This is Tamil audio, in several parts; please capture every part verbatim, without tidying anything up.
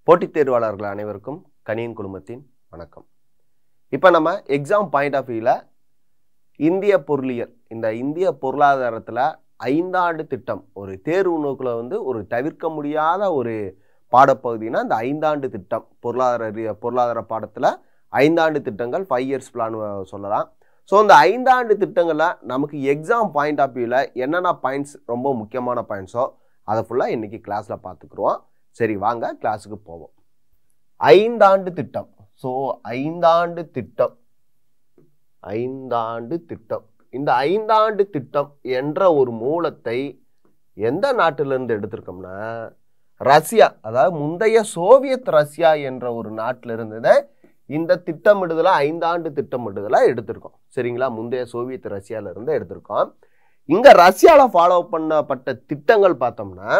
போட்டித் தேர்வாளர்கள் அனைவருக்கும் கனியன் குழுமத்தின் வணக்கம். இப்போ நம்ம எக்ஸாம் பாயிண்ட் ஆஃப் வியூவில் இந்திய பொருளியல், இந்த இந்திய பொருளாதாரத்தில் ஐந்தாண்டு திட்டம் ஒரு தேர்வு நோக்கில் வந்து ஒரு தவிர்க்க முடியாத ஒரு பாடப்பகுதினா இந்த ஐந்தாண்டு திட்டம் பொருளாதார பொருளாதார பாடத்தில் ஐந்தாண்டு திட்டங்கள் ஃபைவ் இயர்ஸ் பிளான் சொல்லலாம். ஸோ இந்த ஐந்தாண்டு திட்டங்களில் நமக்கு எக்ஸாம் பாயிண்ட் ஆஃப் வியூவில் என்னென்ன பாயிண்ட்ஸ் ரொம்ப முக்கியமான பாயிண்ட்ஸோ அதை ஃபுல்லாக இன்றைக்கி கிளாஸில் பார்த்துக்குருவோம். சரி, வாங்க கிளாஸுக்கு போவோம். ஐந்தாண்டு திட்டம். ஸோ ஐந்தாண்டு திட்டம் ஐந்தாண்டு திட்டம் இந்த ஐந்தாண்டு திட்டம் என்ற ஒரு மூலத்தை எந்த நாட்டிலிருந்து எடுத்திருக்கோம்னா ரஷ்யா, அதாவது முந்தைய சோவியத் ரஷ்யா என்ற ஒரு நாட்டிலிருந்து இந்த திட்டமிடுதலை ஐந்தாண்டு திட்டமிடுதலை எடுத்திருக்கோம். சரிங்களா, முந்தைய சோவியத் ரஷ்யால இருந்து எடுத்திருக்கோம். இங்க ரஷ்யால ஃபாலோ பண்ணப்பட்ட திட்டங்கள் பார்த்தோம்னா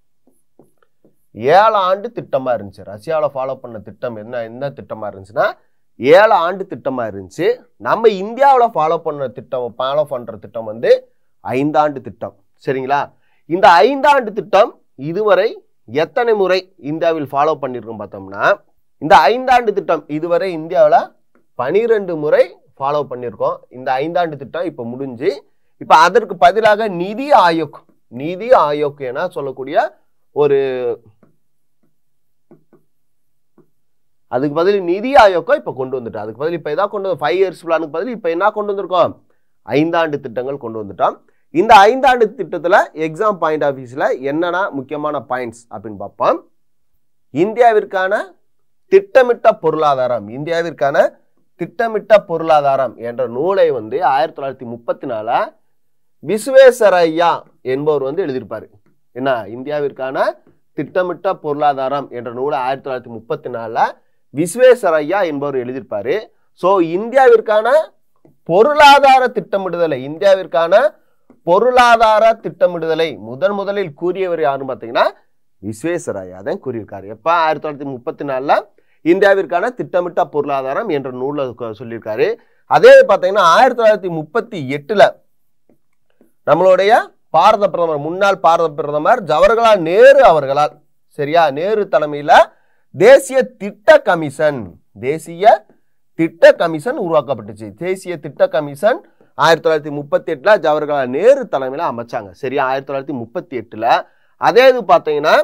ஏழு ஆண்டு திட்டமா இருந்துச்சு. ரஷ்யாவில் ஃபாலோ பண்ண திட்டம் என்ன என்ன திட்டமா இருந்துச்சுன்னா ஏழு ஆண்டு திட்டமா இருந்துச்சு. நம்ம இந்தியாவில் ஃபாலோ பண்ண திட்டம் ஃபாலோ பண்ற திட்டம் வந்து ஐந்தாண்டு திட்டம். சரிங்களா, இந்த ஐந்தாண்டு திட்டம் இதுவரை எத்தனை முறை இந்தியாவில் ஃபாலோ பண்ணியிருக்கோம் பார்த்தோம்னா இந்த ஐந்தாண்டு திட்டம் இதுவரை இந்தியாவில் பனிரெண்டு முறை ஃபாலோ பண்ணியிருக்கோம். இந்த ஐந்தாண்டு திட்டம் இப்போ முடிஞ்சு இப்போ அதற்கு பதிலாக நிதி ஆயோக் நிதி ஆயோக் என சொல்லக்கூடிய ஒரு அதுக்கு பதில் நிதி ஆயோக்கம் இப்போ கொண்டு வந்துட்டோம். அதுக்கு பதில் இப்போ எதாவது கொண்டு வந்து ஃபைவ் இயர்ஸ் பிளானுக்கு பதில் இப்போ என்ன கொண்டு வந்திருக்கோம், ஐந்தாண்டு திட்டங்கள் கொண்டு வந்துட்டோம். இந்த ஐந்தாண்டு திட்டத்தில் எக்ஸாம் பாயிண்ட் ஆஃப் வியூவில் என்னென்ன முக்கியமான பாயிண்ட்ஸ் அப்படின்னு பார்ப்போம். இந்தியாவிற்கான திட்டமிட்ட பொருளாதாரம் இந்தியாவிற்கான திட்டமிட்ட பொருளாதாரம் என்ற நூலை வந்து ஆயிரத்தி தொள்ளாயிரத்தி முப்பத்தி நாலு விஸ்வேஸ்வரய்யா என்பவர் வந்து எழுதியிருப்பாரு. என்ன, இந்தியாவிற்கான திட்டமிட்ட பொருளாதாரம் என்ற நூலை ஆயிரத்தி தொள்ளாயிரத்தி முப்பத்தி நாலுல விஸ்வேஸ்வரய்யா என்பவர் எழுதியிருப்பாரு. ஸோ இந்தியாவிற்கான பொருளாதார திட்டமிடுதலை இந்தியாவிற்கான பொருளாதார திட்டமிடுதலை முதன் முதலில் கூறியவர் யாருன்னு பார்த்தீங்கன்னா விஸ்வேஸ்வரய்யா தான் கூறியிருக்காரு. எப்போ ஆயிரத்தி தொள்ளாயிரத்தி முப்பத்தி நாலுல இந்தியாவிற்கான திட்டமிட்ட பொருளாதாரம் என்ற நூலை சொல்லியிருக்காரு. அதே பார்த்தீங்கன்னா ஆயிரத்தி தொள்ளாயிரத்தி முப்பத்தி எட்டுல நம்மளுடைய பாரத பிரதமர் முன்னாள் பாரத பிரதமர் ஜவஹர்லால் நேரு அவர்களால், சரியா, நேரு தலைமையில தேசிய திட்ட கமிஷன் தேசிய திட்ட கமிஷன் உருவாக்கப்பட்டுச்சு. தேசிய திட்ட கமிஷன் ஆயிரத்தி தொள்ளாயிரத்தி முப்பத்தி எட்டுல ஜவஹர்லால் நேரு தலைமையில அமைச்சாங்க. சரியா, ஆயிரத்தி தொள்ளாயிரத்தி முப்பத்தி எட்டுல அதே இது பார்த்தீங்கன்னா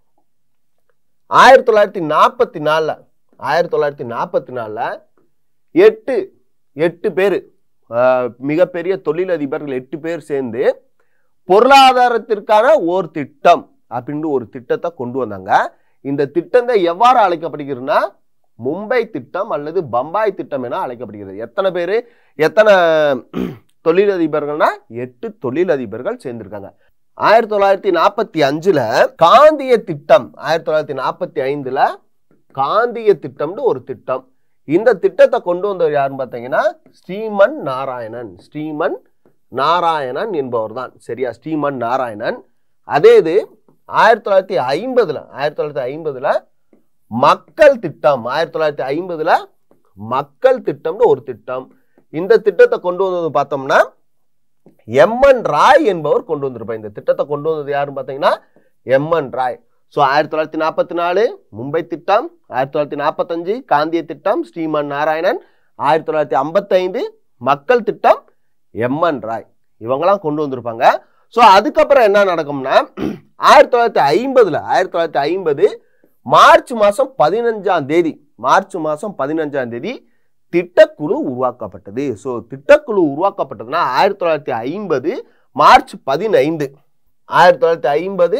ஆயிரத்தி தொள்ளாயிரத்தி நாற்பத்தி நாலுல ஆயிரத்தி தொள்ளாயிரத்தி நாற்பத்தி நாலுல எட்டு எட்டு பேர் மிகப்பெரிய தொழிலதிபர்கள் எட்டு பேர் சேர்ந்து பொருளாதாரத்திற்கான ஓர் திட்டம் அப்படின்னு ஒரு திட்டத்தை கொண்டு வந்தாங்க. இந்த திட்டம் எவ்வாறு அழைக்கப்படுகிறதுனா மும்பை திட்டம் அல்லது பம்பாய் திட்டம் என அழைக்கப்படுகிறது. எத்தனை பேரு எத்தனை தொழிலதிபர்கள்னா எட்டு தொழிலதிபர்கள் சேர்ந்திருக்காங்க. ஆயிரத்தி தொள்ளாயிரத்தி நாற்பத்தி அஞ்சுல காந்திய திட்டம் ஆயிரத்தி தொள்ளாயிரத்தி நாற்பத்தி ஐந்துல காந்திய திட்டம்னு ஒரு திட்டம். இந்த திட்டத்தை கொண்டு வந்தவர் யாருன்னு பார்த்தீங்கன்னா ஸ்ரீமன் நாராயணன் ஸ்ரீமன் நாராயணன் என்பவர் தான். சரியா, ஸ்ரீமன் நாராயணன். அதே இது ஆயிரத்தி தொள்ளாயிரத்தி ஐம்பதுல ஆயிரத்தி தொள்ளாயிரத்தி ஐம்பதுல மக்கள் திட்டம் ஆயிரத்தி தொள்ளாயிரத்தி ஐம்பதுல மக்கள் திட்டம்னு ஒரு திட்டம். இந்த திட்டத்தை கொண்டு வந்தது பார்த்தோம்னா எம் என் ராய் என்பவர் கொண்டு வந்திருப்பார். இந்த திட்டத்தை கொண்டு வந்தது யாருன்னு பார்த்தீங்கன்னா எம் என் ராய். ஸோ ஆயிரத்தி தொள்ளாயிரத்தி நாற்பத்தி நாலு மும்பை திட்டம், ஆயிரத்தி தொள்ளாயிரத்தி நாற்பத்தஞ்சு காந்திய திட்டம் ஸ்ரீமன் நாராயணன், ஆயிரத்தி தொள்ளாயிரத்தி ஐம்பத்தி ஐந்து மக்கள் திட்டம் எம் என் ராய், இவங்கெல்லாம் கொண்டு வந்திருப்பாங்க. ஸோ அதுக்கப்புறம் என்ன நடக்கும்னா ஆயிரத்தி தொள்ளாயிரத்தி ஐம்பதுல ஆயிரத்தி தொள்ளாயிரத்தி ஐம்பது மார்ச் மாசம் பதினஞ்சாம் தேதி மார்ச் மாசம் பதினஞ்சாம் தேதி திட்டக்குழு உருவாக்கப்பட்டது. ஸோ திட்டக்குழு உருவாக்கப்பட்டதுன்னா ஆயிரத்தி தொள்ளாயிரத்தி ஐம்பது மார்ச் பதினைந்து ஆயிரத்தி தொள்ளாயிரத்தி ஐம்பது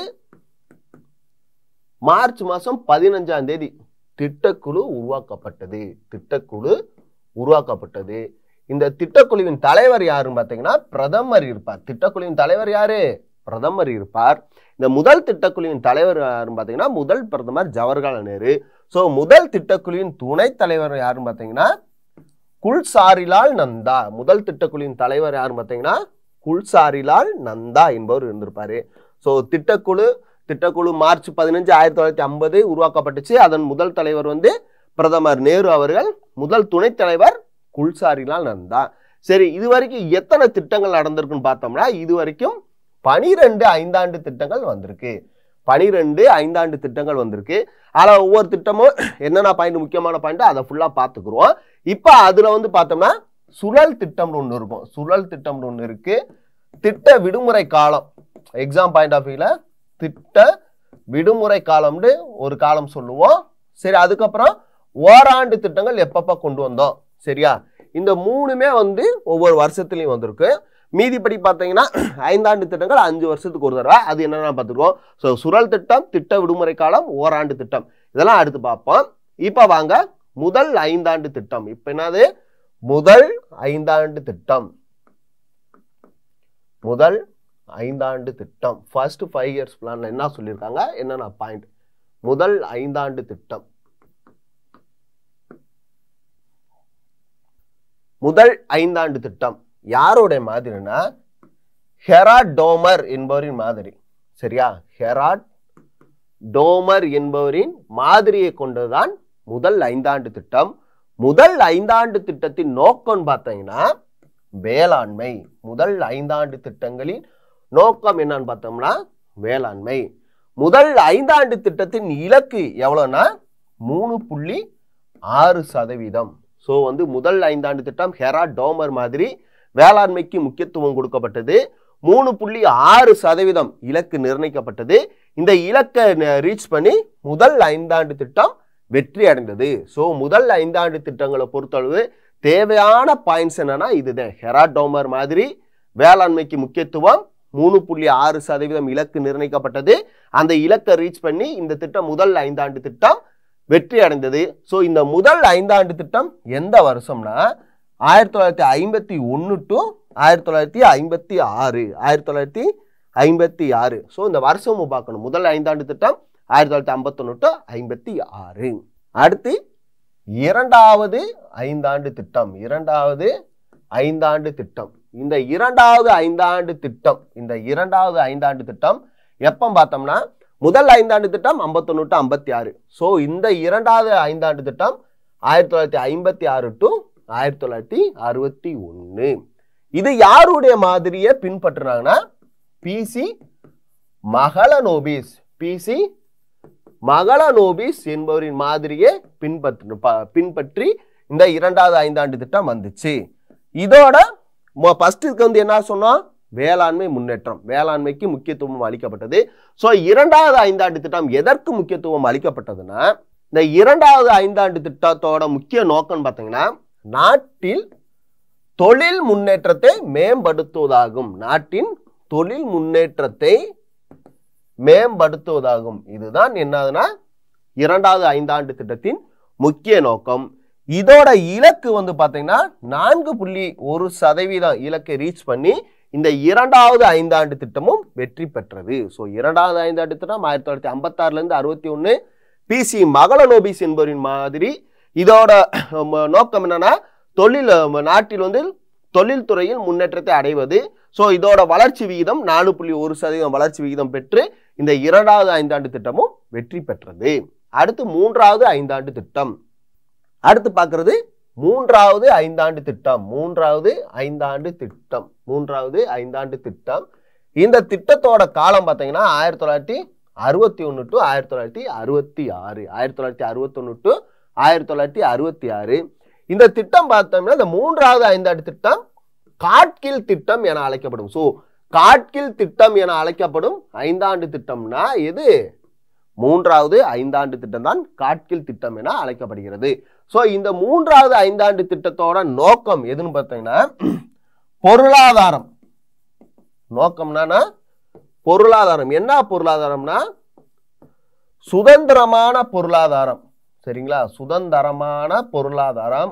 மார்ச் மாசம் பதினஞ்சாம் தேதி திட்டக்குழு உருவாக்கப்பட்டது திட்டக்குழு உருவாக்கப்பட்டது. இந்த திட்டக்குழுவின் தலைவர் யாருன்னு பார்த்தீங்கன்னா பிரதமர் இருப்பார். திட்டக்குழுவின் தலைவர் யாரு, பிரதமர் இருப்பார். இந்த முதல் திட்டக்குழுவின் தலைவர் யாருன்னு பார்த்தீங்கன்னா முதல் பிரதமர் ஜவஹர்லால் நேரு. ஸோ முதல் திட்டக்குழுவின் துணை தலைவர் யாருன்னு பார்த்தீங்கன்னா குல்சாரிலால் நந்தா. முதல் திட்டக்குழுவின் தலைவர் யாருன்னு பார்த்தீங்கன்னா குல்சாரிலால் நந்தா என்பவர் இருந்திருப்பாரு. ஸோ திட்டக்குழு திட்டக்குழு மார்ச் பதினஞ்சு ஆயிரத்தி தொள்ளாயிரத்தி ஐம்பது உருவாக்கப்பட்டுச்சு. அதன் முதல் தலைவர் வந்து பிரதமர் நேரு அவர்கள், முதல் துணைத் தலைவர் குல்சாரிலால் நந்தா. சரி, இது வரைக்கும் எத்தனை திட்டங்கள் நடந்திருக்குன்னு பார்த்தோம்னா இது வரைக்கும் பனிரெண்டு ஐந்தாண்டு திட்டங்கள் வந்திருக்கு. பனிரெண்டு ஐந்தாண்டு திட்டங்கள் வந்திருக்கு. அதில் ஒவ்வொரு திட்டமும் என்னென்ன பாயிண்ட் முக்கியமான பாயிண்ட் அதை ஃபுல்லாக பார்த்துக்குறோம். இப்போ அதில் வந்து பார்த்தோம்னா சுழல் திட்டம்னு ஒன்று இருக்கும். சுழல் திட்டம்னு ஒன்று இருக்கு. திட்ட விடுமுறை காலம் எக்ஸாம் பாயிண்ட் ஆஃப் வியூல திட்ட விடுமுறை காலம்னு ஒரு காலம் சொல்லுவோம். சரி, அதுக்கப்புறம் ஓராண்டு திட்டங்கள் எப்பப்ப கொண்டு வந்தோம். சரியா, இந்த மூணுமே வந்து ஒவ்வொரு வருஷத்துலையும் வந்திருக்கு. மீதிப்படி பார்த்தீங்கன்னா ஐந்தாண்டு திட்டங்கள் அஞ்சு வருஷத்துக்கு ஒரு தடவை. அது என்னென்ன பார்த்துருக்கோம். ஸோ சுழல் திட்டம், திட்ட விடுமுறை காலம், ஓராண்டு திட்டம், இதெல்லாம் அடுத்து பார்ப்போம். இப்போ வாங்க முதல் ஐந்தாண்டு திட்டம். இப்போ என்னது முதல் ஐந்தாண்டு திட்டம். முதல் ஐந்தாண்டு திட்டம் ஃபர்ஸ்ட் ஃபைவ் இயர்ஸ் பிளான்ல என்ன சொல்லியிருக்காங்க, என்னென்ன பாயிண்ட். முதல் ஐந்தாண்டு திட்டம். முதல் ஐந்தாண்டு திட்டம் யாரோட மாதிரினா ஹெராட் டோமர் என்பவரின் மாதிரி. சரியா, ஹெராட் டோமர் என்பவரின் மாதிரியை கொண்டுதான் முதல் ஐந்தாண்டு திட்டம். முதல் ஐந்தாண்டு திட்டத்தின் நோக்கம் பார்த்தீங்கன்னா வேளாண்மை. முதல் ஐந்தாண்டு திட்டங்களின் நோக்கம் என்னன்னு பார்த்தோம்னா வேளாண்மை. முதல் ஐந்தாண்டு திட்டத்தின் இலக்கு எவ்வளவுனா மூணு புள்ளி ஆறு சதவீதம். ஸோ வந்து முதல் ஐந்தாண்டு திட்டம் ஹெராட் டோமர் மாதிரி வேளாண்மைக்கு முக்கியத்துவம் கொடுக்கப்பட்டது. மூணு புள்ளி ஆறு சதவீதம் இலக்கு நிர்ணயிக்கப்பட்டது. இந்த இலக்கை ரீச் பண்ணி முதல் ஐந்தாண்டு திட்டம் வெற்றி அடைந்தது. ஸோ முதல் ஐந்தாண்டு திட்டங்களை பொறுத்தளவு தேவையான பாயிண்ட்ஸ் என்னன்னா இதுதான். ஹெராட் டோமர் மாதிரி வேளாண்மைக்கு முக்கியத்துவம், மூணு புள்ளி ஆறு சதவீதம் இலக்கு நிர்ணயிக்கப்பட்டது. அந்த இலக்கை ரீச் பண்ணி இந்த திட்டம் முதல் ஐந்தாண்டு திட்டம் வெற்றி அடைந்தது. ஸோ இந்த முதல் ஐந்தாண்டு திட்டம் எந்த வருஷம்னா ஆயிரத்தி தொள்ளாயிரத்தி ஐம்பத்தி ஒன்று டு ஆயிரத்தி தொள்ளாயிரத்தி ஐம்பத்தி ஆறு ஆயிரத்தி தொள்ளாயிரத்தி ஐம்பத்தி ஆறு ஸோ இந்த வருஷமும் பார்க்கணும். முதல் ஐந்தாண்டு திட்டம் ஆயிரத்தி தொள்ளாயிரத்தி ஐம்பத்தொன்னு டு ஐம்பத்தி ஆறு. அடுத்து இரண்டாவது ஐந்தாண்டு திட்டம். இரண்டாவது ஐந்தாண்டு திட்டம். இந்த இரண்டாவது ஐந்தாண்டு திட்டம் இந்த இரண்டாவது ஐந்தாண்டு திட்டம் எப்போ பார்த்தோம்னா முதல் ஐந்தாண்டு திட்டம் ஐம்பத்தொன்னு டு ஐம்பத்தி ஆறு. ஸோ இந்த இரண்டாவது ஐந்தாண்டு திட்டம் ஆயிரத்தி தொள்ளாயிரத்தி ஐம்பத்தி ஆறு டு ஆயிரத்தி தொள்ளாயிரத்தி அறுபத்தி ஒன்னு. இது யாருடைய மாதிரியை பின்பற்றுறாங்கன்னா பிசி மகளனோபிஸ். பிசி மகளனோபிஸ் என்பவரின் மாதிரியை பின்பற்று பின்பற்றி இந்த இரண்டாவது ஐந்தாண்டு திட்டம் வந்துச்சு. இதோட ஃபர்ஸ்ட்டுக்கு வந்து என்ன சொன்னோம், வேளாண்மை முன்னேற்றம். வேளாண்மைக்கு முக்கியத்துவம் அளிக்கப்பட்டது. ஸோ இரண்டாவது ஐந்தாண்டு திட்டம் எதற்கு முக்கியத்துவம் அளிக்கப்பட்டதுன்னா இந்த இரண்டாவது ஐந்தாண்டு திட்டத்தோட முக்கிய நோக்கம் பார்த்தீங்கன்னா நாட்டில் தொழில் முன்னேற்றத்தை மேம்படுத்துவதாகும். நாட்டின் தொழில் முன்னேற்றத்தை மேம்படுத்துவதாகும். இதுதான் என்னதுன்னா இரண்டாவது ஐந்தாண்டு திட்டத்தின் முக்கிய நோக்கம். இதோட இலக்கு வந்து பார்த்தீங்கன்னா நான்கு புள்ளி ஒரு சதவீதம் இலக்கை ரீச் பண்ணி இந்த இரண்டாவது ஐந்தாண்டு திட்டமும் வெற்றி பெற்றது. ஸோ இரண்டாவது ஐந்தாண்டு திட்டம் ஆயிரத்தி தொள்ளாயிரத்தி ஐம்பத்தி ஆறுல இருந்து அறுபத்தி ஒன்னு பிசி மகளனோபிஸ் என்பவரின் மாதிரி. இதோட நோக்கம் என்னன்னா தொழில் நாட்டில் வந்து தொழில் துறையில் முன்னேற்றத்தை அடைவது. ஸோ இதோட வளர்ச்சி விகிதம் நாலு புள்ளி ஒரு சதவீதம் வளர்ச்சி விகிதம் பெற்று இந்த இரண்டாவது ஐந்தாண்டு திட்டமும் வெற்றி பெற்றது. அடுத்து மூன்றாவது ஐந்தாண்டு திட்டம். அடுத்து பார்க்கிறது மூன்றாவது ஐந்தாண்டு திட்டம். மூன்றாவது ஐந்தாண்டு திட்டம் மூன்றாவது ஐந்தாண்டு திட்டம். இந்த திட்டத்தோட காலம் பார்த்தீங்கன்னா ஆயிரத்தி தொள்ளாயிரத்தி அறுபத்தி ஒன்னு டு ஆயிரத்தி தொள்ளாயிரத்தி அறுபத்தி ஆறு ஆயிரத்தி தொள்ளாயிரத்தி அறுபத்தி ஒன்னு டு ஆயிரத்தி தொள்ளாயிரத்தி அறுபத்தி ஆறு. இந்த திட்டம் பார்த்தோம்னா இந்த மூன்றாவது ஐந்தாண்டு திட்டம் காட்கில் திட்டம் என அழைக்கப்படும். ஸோ காட்கில் திட்டம் என அழைக்கப்படும் ஐந்தாண்டு திட்டம்னா எது, மூன்றாவது ஐந்தாண்டு திட்டம் தான் காட்கில் திட்டம் என அழைக்கப்படுகிறது. ஸோ இந்த மூன்றாவது ஐந்தாண்டு திட்டத்தோட நோக்கம் எதுன்னு பார்த்தீங்கன்னா பொருளாதாரம். நோக்கம்னா பொருளாதாரம். என்ன பொருளாதாரம்னா சுதந்திரமான பொருளாதாரம். சரிங்களா, சுதந்திரமான பொருளாதாரம்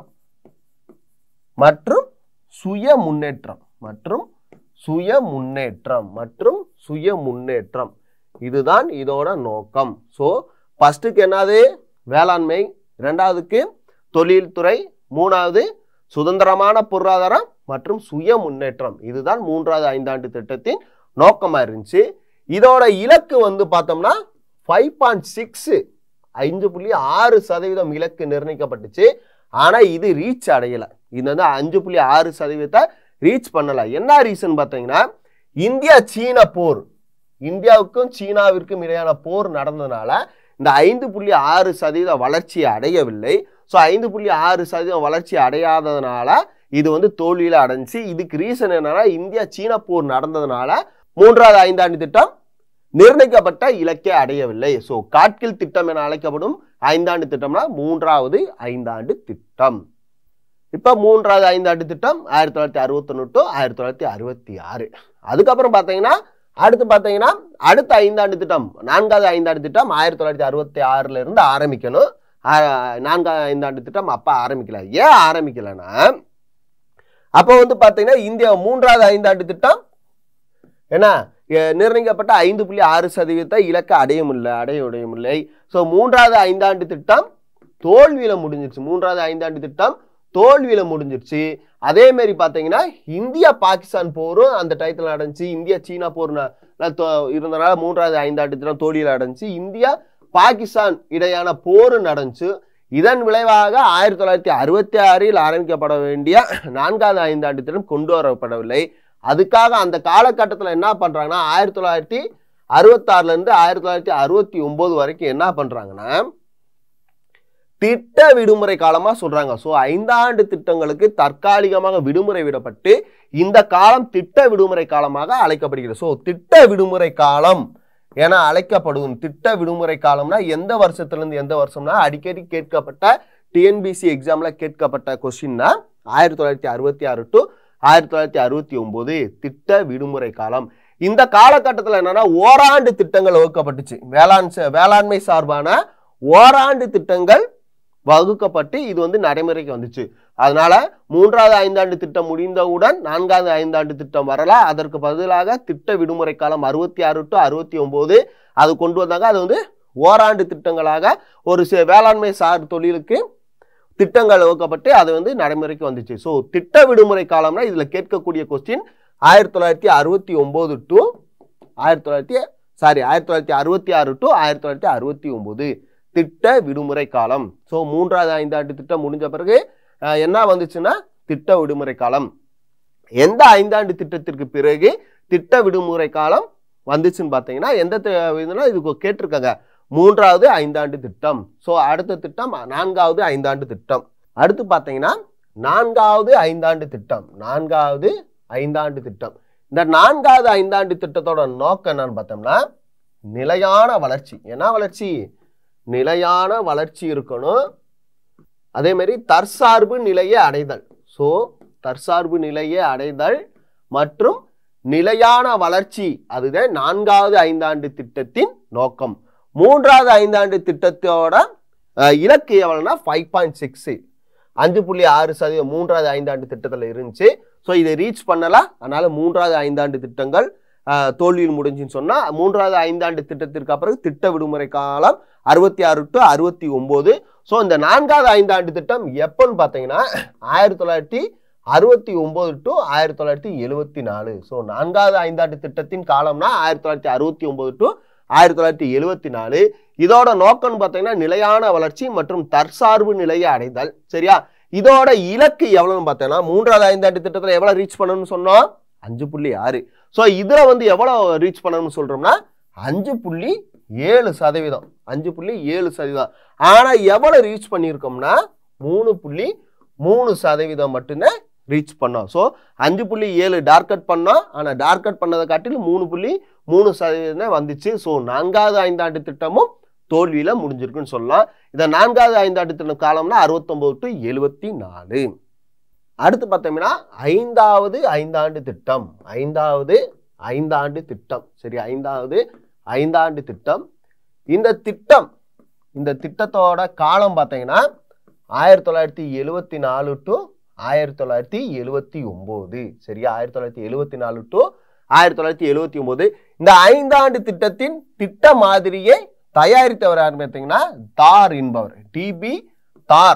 மற்றும் சுய முன்னேற்றம் மற்றும் சுய முன்னேற்றம் மற்றும் சுய முன்னேற்றம் இதுதான் இதோட நோக்கம். ஸோ ஃபர்ஸ்ட்டுக்கு என்னது வேளாண்மை, இரண்டாவதுக்கு தொழில்துறை, மூணாவது சுதந்திரமான பொருளாதாரம் மற்றும் சுய முன்னேற்றம். இதுதான் மூன்றாவது ஐந்தாண்டு திட்டத்தின் நோக்கமா இருந்துச்சு. இதோட இலக்கு வந்து பார்த்தோம்னா ஃபைவ் பாயிண்ட் சிக்ஸ் ஐந்து புள்ளி ஆறு சதவீதம் இலக்கு நிர்ணயிக்கப்பட்டுச்சு. ஆனா இது ரீச் அடையல. இது வந்து அஞ்சு புள்ளி ஆறு சதவீதத்தை ரீச் பண்ணல. என்ன ரீசன் பார்த்தீங்கன்னா இந்தியா சீன போர் இந்தியாவுக்கும் சீனாவிற்கும் இடையான போர் நடந்ததுனால இந்த ஐந்து புள்ளி ஆறு சதவீத வளர்ச்சியை அடையவில்லை. ஸோ ஐந்து புள்ளி ஆறு சதவீதம் வளர்ச்சி அடையாததுனால இது வந்து தோல்வியில அடைஞ்சு. இதுக்கு ரீசன் என்னன்னா இந்தியா சீனா போர் நடந்ததுனால மூன்றாவது ஐந்தாண்டு திட்டம் நிர்ணயிக்கப்பட்ட இலக்கை அடையவில்லை. ஸோ காட்கில் திட்டம் என அழைக்கப்படும் ஐந்தாண்டு திட்டம்னா மூன்றாவது ஐந்தாண்டு திட்டம். இப்ப மூன்றாவது ஐந்தாண்டு திட்டம் ஆயிரத்தி தொள்ளாயிரத்தி அறுபத்தி ஒன்று டு ஆயிரத்தி தொள்ளாயிரத்தி அறுபத்தி ஆறு. அதுக்கப்புறம் பாத்தீங்கன்னா அடுத்து பாத்தீங்கன்னா அடுத்த ஐந்தாண்டு திட்டம் நான்காவது ஐந்தாண்டு திட்டம் ஆயிரத்தி தொள்ளாயிரத்தி அறுபத்தி ஆறுல இருந்து ஆரம்பிக்கணும். நான்காவது ஐந்தாண்டு திட்டம் அப்ப ஆரம்பிக்கல. ஏன் ஆரம்பிக்கலன்னா அப்ப வந்து பாத்தீங்கன்னா இந்தியா மூன்றாவது ஐந்தாண்டு திட்டம் என்ன நிர்ணயிக்கப்பட்ட ஐந்து புள்ளி ஆறு சதவீதத்தை இலக்க அடையமில்லை அடையவில்லை. ஸோ மூன்றாவது ஐந்தாண்டு திட்டம் தோல்வியில முடிஞ்சிருச்சு. மூன்றாவது ஐந்தாண்டு திட்டம் தோல்வியில முடிஞ்சிருச்சு. அதே மாதிரி பாத்தீங்கன்னா இந்தியா பாகிஸ்தான் போரும் அந்த டயத்துல நடந்துச்சு. இந்தியா சீனா போர் இருந்தனால மூன்றாவது ஐந்தாண்டு திட்டம் தோல்வியில அடைஞ்சு. இந்தியா பாகிஸ்தான் இடையான போர் நடந்துச்சு. இதன் விளைவாக ஆயிரத்தி தொள்ளாயிரத்தி அறுபத்தி ஆறில் ஆரம்பிக்கப்பட வேண்டிய நான்காவது ஐந்தாண்டு திட்டம் கொண்டு வரப்படவில்லை. அதுக்காக அந்த காலகட்டத்தில் என்ன பண்றாங்கன்னா ஆயிரத்தி தொள்ளாயிரத்தி அறுபத்தி ஆறுல இருந்து ஆயிரத்தி தொள்ளாயிரத்தி அறுபத்தி ஒன்பது வரைக்கும் என்ன பண்றாங்கன்னா திட்ட விடுமுறை காலமா சொல்றாங்க. ஸோ ஐந்தாண்டு திட்டங்களுக்கு தற்காலிகமாக விடுமுறை விடப்பட்டு இந்த காலம் திட்ட விடுமுறை காலமாக அழைக்கப்படுகிறது. ஸோ திட்ட விடுமுறை காலம் என அழைக்கப்படும். திட்ட விடுமுறை காலம்னா எந்த வருஷத்திலிருந்து எந்த வருஷம்னா அடிக்கடி கேட்கப்பட்ட டிஎன்பிசி எக்ஸாம்ல கேட்கப்பட்ட கொஸ்டின்னா ஆயிரத்தி தொள்ளாயிரத்தி அறுபத்தி ஆறு டு ஆயிரத்தி தொள்ளாயிரத்தி அறுபத்தி ஒன்பது திட்ட விடுமுறை காலம். இந்த காலகட்டத்தில் என்னன்னா ஓராண்டு திட்டங்கள் வகுக்கப்பட்டுச்சு. வேளாண் வேளாண்மை சார்பான ஓராண்டு திட்டங்கள் வகுக்கப்பட்டு இது வந்து நடைமுறைக்கு வந்துச்சு. அதனால மூன்றாவது ஐந்தாண்டு திட்டம் முடிந்தவுடன் நான்காவது ஐந்தாண்டு திட்டம் வரலாம். அதற்கு பதிலாக திட்ட விடுமுறை காலம் அறுபத்தி ஆறு டு அறுபத்தி ஒன்பது அது கொண்டு வந்தாங்க. அது வந்து ஓராண்டு திட்டங்களாக ஒரு வேளாண்மை சார் தொழிலுக்கு திட்டங்கள் வகுக்கப்பட்டு அது வந்து நடைமுறைக்கு வந்துச்சு. ஸோ திட்ட விடுமுறை காலம்னா இதுல கேட்கக்கூடிய கொஸ்டின் ஆயிரத்தி தொள்ளாயிரத்தி அறுபத்தி ஒன்பது டு ஆயிரத்தி தொள்ளாயிரத்தி சாரி ஆயிரத்தி தொள்ளாயிரத்தி அறுபத்தி ஆறு டு ஆயிரத்தி தொள்ளாயிரத்தி அறுபத்தி ஒன்பது திட்ட விடுமுறை காலம். ஸோ மூன்றாவது ஐந்தாண்டு திட்டம் முடிஞ்ச பிறகு என்ன வந்துச்சுன்னா திட்ட விடுமுறை காலம். எந்த ஐந்தாண்டு திட்டத்திற்கு பிறகு திட்ட விடுமுறை காலம் வந்துச்சுன்னு பார்த்தீங்கன்னா எந்த இதுனா இதுக்கு கேட்டிருக்காங்க மூன்றாவது ஐந்தாண்டு திட்டம். ஸோ அடுத்த திட்டம் நான்காவது ஐந்தாண்டு திட்டம். அடுத்து பார்த்தீங்கன்னா நான்காவது ஐந்தாண்டு திட்டம் நான்காவது ஐந்தாண்டு திட்டம். இந்த நான்காவது ஐந்தாண்டு திட்டத்தோட நோக்கம் என்னன்னு பார்த்தோம்னா நிலையான வளர்ச்சி. என்ன வளர்ச்சி? நிலையான வளர்ச்சி இருக்கணும். அதே மாதிரி தற்சார்பு நிலையை அடைதல். ஸோ தற்சார்பு நிலையை அடைதல் மற்றும் நிலையான வளர்ச்சி அதுதான் நான்காவது ஐந்தாண்டு திட்டத்தின் நோக்கம். மூன்றாவது ஐந்தாண்டு திட்டத்தோட இலக்கு எவ்வளவுனா ஃபைவ் பாயிண்ட் சிக்ஸ் அஞ்சு புள்ளி ஆறு சதவீதம் மூன்றாவது ஐந்தாண்டு திட்டத்தில் இருந்துச்சு. ஸோ இதை ரீச் பண்ணலாம். அதனால மூன்றாவது ஐந்தாண்டு திட்டங்கள் தோல்வியில் முடிஞ்சுன்னு சொன்னா மூன்றாவது ஐந்தாண்டு திட்டத்திற்கு அப்புறம் திட்ட விடுமுறை காலம் அறுபத்தி ஆறு டு அறுபத்தி ஒன்பது. ஸோ இந்த நான்காவது ஐந்தாண்டு திட்டம் எப்பன்னு பார்த்தீங்கன்னா ஆயிரத்தி தொள்ளாயிரத்தி அறுபத்தி ஒன்பது டு ஆயிரத்தி தொள்ளாயிரத்தி எழுபத்தி நாலு. ஸோ நான்காவது ஐந்தாண்டு திட்டத்தின் காலம்னா ஆயிரத்தி தொள்ளாயிரத்தி அறுபத்தி ஒன்பது டு ஆயிரத்தி தொள்ளாயிரத்தி எழுபத்தி நாலு. இதோட நோக்கம்னு பார்த்தீங்கன்னா நிலையான வளர்ச்சி மற்றும் தற்சார்பு நிலையை அடைதல். சரியா? இதோட இலக்கு எவ்வளவுன்னு பார்த்தீங்கன்னா மூன்றாவது ஐந்தாண்டு திட்டத்தில் எவ்வளவு ரீச் பண்ணணும்னு சொன்னோம் அஞ்சு புள்ளி ஆறு. ஸோ இதுல வந்து எவ்வளவு ரீச் பண்ணணும்னு சொல்றோம்னா அஞ்சு புள்ளி ஏழு சதவீதம் அஞ்சு புள்ளி ஏழு சதவீதம். ஆனா எவ்வளவு ரீச் பண்ணியிருக்கோம்னா மூணு புள்ளி மூணு சதவீதம் மட்டும்தான் ரீச் பண்ணோம். ஸோ அஞ்சு புள்ளி ஏழு டார்க் கட் பண்ணோம். ஆனால் டார்க் கட் பண்ணதை காட்டிலும் மூணு புள்ளி மூணு சதவீதம் வந்துச்சு. ஸோ நான்காவது ஐந்தாண்டு திட்டமும் தோல்வியில முடிஞ்சிருக்குன்னு சொல்லலாம். இதை நான்காவது ஐந்தாண்டு திட்டம் காலம்னா அறுபத்தொன்பது டு எழுபத்தி நாலு. அடுத்து பார்த்தோம்னா ஐந்தாவது ஐந்தாண்டு திட்டம் ஐந்தாவது ஐந்தாண்டு திட்டம் சரி ஐந்தாவது ஐந்தாண்டு திட்டம். இந்த திட்டம் இந்த திட்டத்தோட காலம் பார்த்தீங்கன்னா ஆயிரத்தி தொள்ளாயிரத்தி எழுபத்தி நாலு டு ஆயிரத்தி தொள்ளாயிரத்தி எழுபத்தி ஒன்பது. சரியா? ஆயிரத்தி தொள்ளாயிரத்தி எழுபத்தி நாலு டு ஆயிரத்தி தொள்ளாயிரத்தி எழுபத்தி ஒன்பது. இந்த ஐந்தாண்டு திட்டத்தின் திட்ட மாதிரியை தயாரித்தவர் யார் பார்த்தீங்கன்னா தார் என்பவர். டிபி தார்